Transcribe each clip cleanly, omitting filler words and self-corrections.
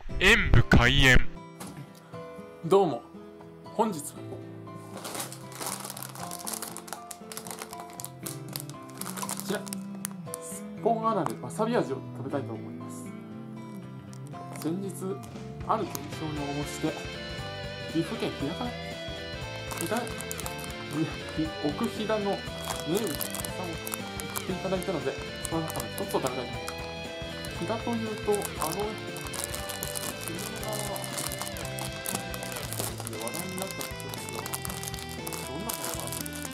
演武開演。 どうも、本日はこちらすっぽんアナでわさび味を食べたいと思います。先日ある現象に応募して岐阜県飛騨から奥飛騨の名物の草を送っていただいたので、その中の一つを食べたいと思います。飛騨というと話題になったんですけど、どんなものがあるんですか？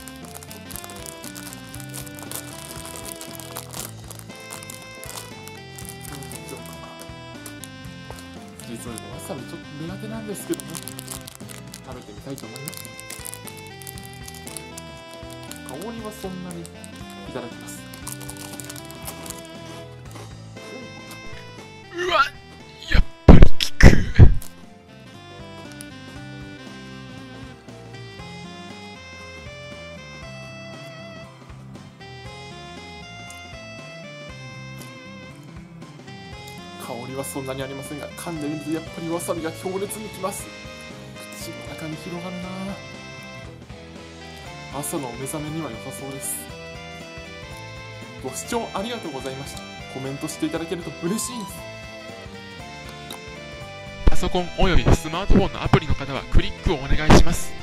実はわさびちょっと苦手なんですけどね、食べてみたいと思います。香りはそんなにいただきます。 うわ、やっぱり効く。 香りはそんなにありませんが、噛んでみるとやっぱりわさびが強烈にきます。口の中に広がるなぁ。朝のお目覚めには良さそうです。ご視聴ありがとうございました。コメントしていただけると嬉しいです。 パソコンおよびスマートフォンのアプリの方はクリックをお願いします。